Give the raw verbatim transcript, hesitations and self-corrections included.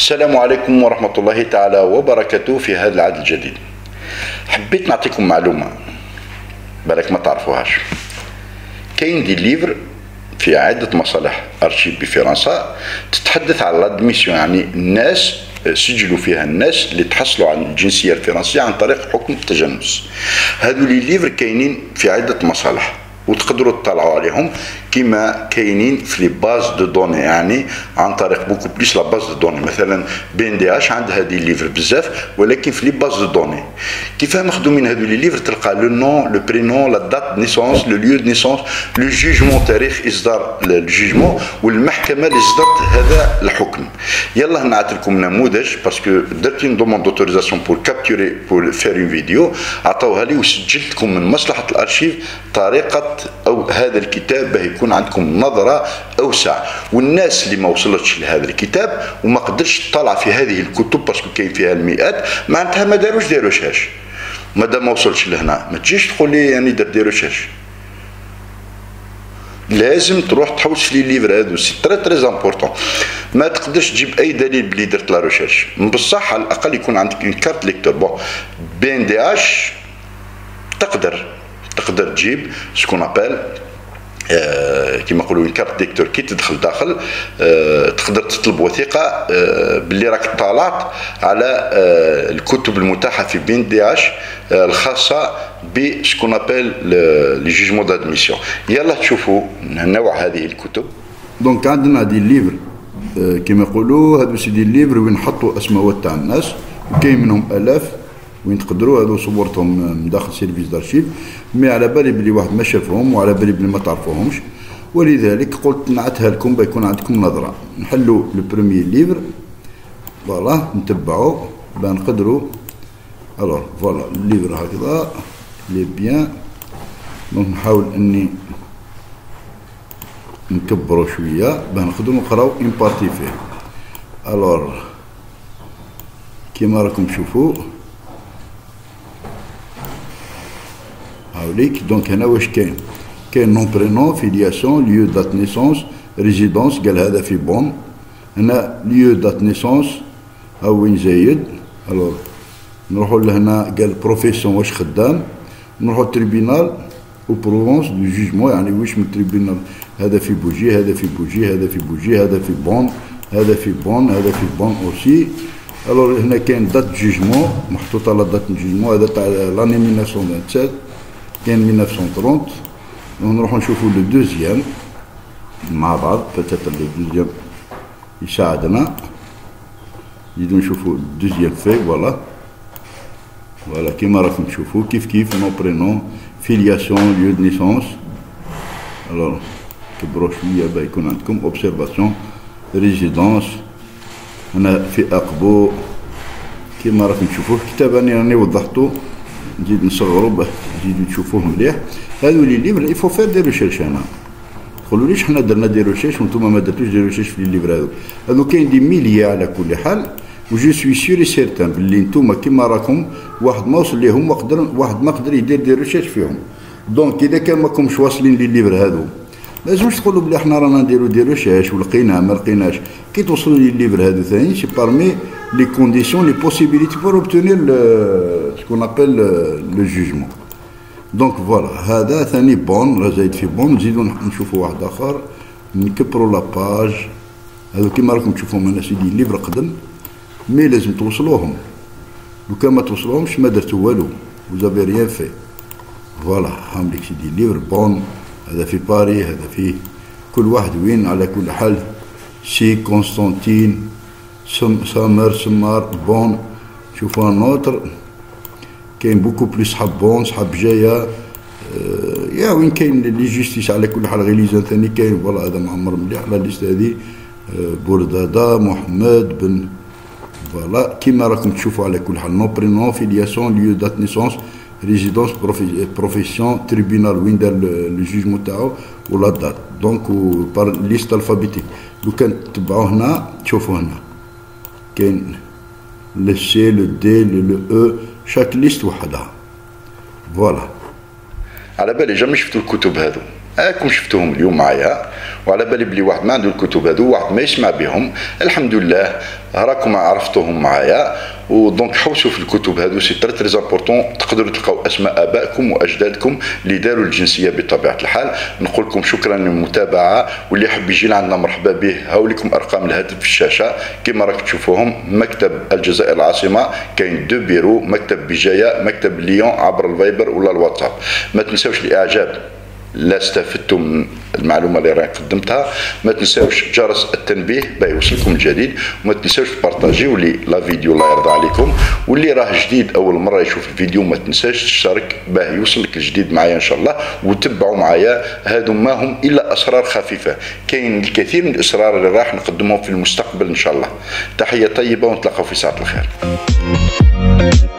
السلام عليكم ورحمة الله تعالى وبركاته. في هذا العهد الجديد حبيت نعطيكم معلومة بالك ما تعرفوهاش. كاين دي ليفر في عدة مصالح أرشيف بفرنسا تتحدث على لادميسيون، يعني الناس سجلوا فيها الناس اللي تحصلوا على الجنسية الفرنسية عن طريق حكم التجنس. هذو لي ليفر كاينين في عدة مصالح وتقدروا تطلعوا عليهم كما كاينين في لي باز دو دوني، يعني عن طريق بوكو بليس لا باز دو دوني. مثلا بي ان دي اش عندها دي ليفر بزاف، ولكن في لي باز دو دوني كيفاه مخدومين هذو لي ليفر تلقى لو نون لو برينون لا دات نيسونس لو ليو دو نيسونس لو جوجمون تاريخ اصدار الجوجمون والمحكمه اللي اصدرت هذا الحكم. يلا نعطي لكم نموذج باسكو درت اون دوموند دوتوريزاسيون بور كابتوري بور فير اون فيديو، عطاوها لي وسجلت لكم من مصلحه الارشيف طريقه او هذا الكتاب باه يكون عندكم نظره اوسع. والناس اللي ما وصلتش لهذا الكتاب وما قدرش تطلع في هذه الكتب باسكو كاين فيها المئات، معناتها ما داروش دي ريشيرش. مادام ما وصلش لهنا ما تجيش تقول لي يعني درت دي ريشيرش. لازم تروح تحوس في لي ليفر هذو، سي تري تري امبورطون. ما تقدرش تجيب اي دليل بلي درت لا ريشيرش، بصح على الاقل يكون عندك اون كارت ليكتور. بون بي ان دي اش تقدر تقدر تجيب سكون ابل آه كيما نقولوا اون كارت ليكتور. كي تدخل داخل آه تقدر تطلب وثيقه آه باللي راك طالعت على آه الكتب المتاحه في بي ان دي اش آه الخاصه بسكون ابل لي جوجمون دادميسيون. يلا تشوفوا نوع هذه الكتب. دونك عندنا دي ليفر آه كيما يقولوا هادو سي دي ليفر وين نحطوا اسماء تاع الناس، وكاين منهم الاف وين تقدروا هذو صورتهم من داخل سيرفيس دارشيف، مي على بالي بلي واحد ما شافهم وعلى بالي بلي ما تعرفوهمش، ولذلك قلت نعتها لكم بيكون عندكم نظره. نحلوا لو بروميير ليفر فوالا نتبعوا باه نقدروا. الوغ فوالا الليفر هكذا لي بيان. دونك نحاول اني نكبروا شويه باه نقدروا نقراو اون بارتي فيه. الوغ كيما راكم تشوفوا هاوليك. دونك هنا واش كاين؟ كاين نون برينون فيلياسيون ليو دات نيسونس ريزيدونس، قال هذا في بون. هنا ليو دات نيسونس ها وين زايد. الوغ نروحوا لهنا قال بروفيسيون واش خدام، نروحوا تريبينال او بروفونس دو جوجمون، يعني واش من تريبينال. هذا في بوجي هذا في بوجي هذا في بوجي هذا في بون هذا في بون هذا في بون اوسي. الوغ هنا كاين دات جوجمون محطوطه لا دات جوجمون، هذا تاع لاني ألف وتسعمائة وسبعة وعشرين كاين ألف وتسعمائة وثلاثين. نروحو نشوفو لو دوزيام مع بعض، بتاتر لو دوزيام يساعدنا. نزيدو نشوفو دوزيام في فوالا فوالا كيما راكم تشوفو كيف كيف نو برينون فيلياسيون ليو دو نيسونس. الوغ كبرو شويه باه يكون عندكم اوبسيرفاسيون ريزيدونس. هنا في اقبو كيما راكم تشوفو الكتاب راني راني وضحتو، نزيد نصغرو باه تزيدو تشوفوه مليح. هادو لي ليفر يفو فير دي ريشيرش. هنا تقولوليش حنا درنا دي ريشيرش وانتوما ما درتوش دي ريشيرش في لي ليفر هادو. هادو كاين دي ميليي على كل حال، وجو سوي سيور سيرتان بلي نتوما كيما راكم واحد ما وصل ليهم وقدر واحد ما قدر يدير دي ريشيرش فيهم. دونك اذا كان ماكمش واصلين لي ليفر هادو لازمش تقولوا بلي حنا رانا نديرو دي ريشيرش ولقيناه ما لقيناش. كي توصلوا لي ليفر هادو ثاني سي بارمي لي كونديسيون لي بوسيبيليتي بور اوبتونير سكون ابل لو جوجمون. دونك فوالا هذا ثاني بون راه زايد في بون. نزيدو نشوفوا واحد اخر نكبروا لاباج. هذو كيما راكم تشوفوهم هنا سيدي ليفر قدم، مي لازم توصلوهم. لو كان ما توصلوهمش ما درتو والو، وزافي ريان في. فوالا هامليك سيدي ليفر بون. هذا في باري هذا في كل واحد وين. على كل حال سي كونستانتين سم سامر سمار بون. شوفوا نوتر كاين بوكو بليس صحاب بون صحاب جايه. أه يا وين كاين لي جوستيس. على كل حال غيليزان ثاني كاين. فوالا هذا معمر مليح على الليست هذه. أه بوردادا محمد بن فوالا كيما راكم تشوفوا. على كل حال نو برينون فيلياسيون ليو دات نيسونس ريزيدونس بروفيسيون تريبينال وين دار لو جوجمون تاعو ولا دات. دونك بار ليست الفابيتيك. لو كان تبعوا هنا تشوفوا هنا كاين لو سي لو دي لو او شاك ليست وحدها. فوالا على بالي جامي شفتوا الكتب هذو. هاكم شفتوهم اليوم معايا، وعلى بالي بلي واحد ما عنده الكتب هذو، واحد ما يسمع بهم، الحمد لله راكم عرفتوهم معايا. ودونك حوسوا في الكتب هذو، سي تري تري امبورطون. تقدروا تلقاو اسماء ابائكم واجدادكم اللي داروا الجنسيه بطبيعه الحال. نقول لكم شكرا للمتابعه، واللي يحب يجي لعندنا مرحبا به. هاوليكم ارقام الهاتف في الشاشه كما راك تشوفوهم. مكتب الجزائر العاصمه كاين دو بيرو، مكتب بجايه، مكتب ليون، عبر الفايبر ولا الواتساب. ما تنساوش الاعجاب لا استفدتم من المعلومه اللي راهي قدمتها. ما تنساوش جرس التنبيه باه يوصلكم الجديد، وما تنساوش تبارطاجيو لي لا فيديو الله يرضى عليكم. واللي راه جديد اول مره يشوف الفيديو ما تنساش تشترك باه يوصلك الجديد معايا ان شاء الله. وتبعوا معايا، هادو ما هم الا اسرار خفيفه، كاين الكثير من الاسرار اللي راح نقدمهم في المستقبل ان شاء الله. تحيه طيبه ونتلاقاو في ساعه الخير.